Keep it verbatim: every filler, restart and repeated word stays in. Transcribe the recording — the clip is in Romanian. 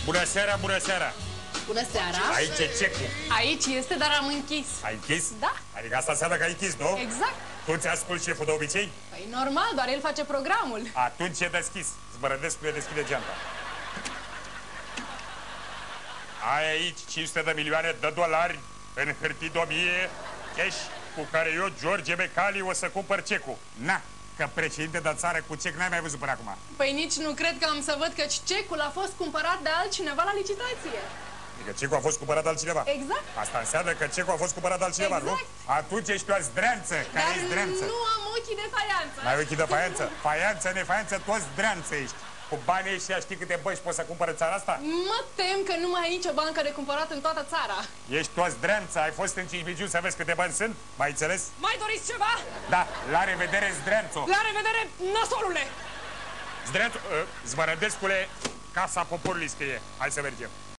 Bună seara, bună seara! Bună seara! Aici e cecul. Aici este, dar am închis. Ai închis? Da. Adică asta înseamnă că ai închis, nu? Exact. Tu ți asculti șeful de obicei? Păi normal, doar el face programul. Atunci e deschis. Zmărădescu deschide geanta. Ai aici cinci sute de milioane de dolari în hârtii de o mie cash cu care eu, George Becali, o să cumpăr cecul. Na, că președinte de țară cu cec n-ai mai văzut până acum. Păi nici nu cred că am să văd că cecul a fost cumpărat de altcineva la licitație. Adică cecul a fost cumpărat de altcineva. Exact. Asta înseamnă că cecul a fost cumpărat de altcineva, Exact. nu? Atunci ești o zdreanță, care Dar e zdreanță. nu am ochii de faianță. N-ai ochii de faianță? Faianță, nefaianță, toți zdreanță ești. Cu banii ăștia știi câte băși poți să cumpără țara asta? Mă tem că nu mai e nicio bancă de cumpărat în toată țara. Ești toți zdreanță, ai fost în Cinci să vezi câte bani sunt? Mai înțeles? Mai doriți ceva? Da, la revedere, zdreanțo! La revedere, nasolule! Zdreanțo, uh, Zmărădescule, Casa Poporului scrie. Hai să mergem.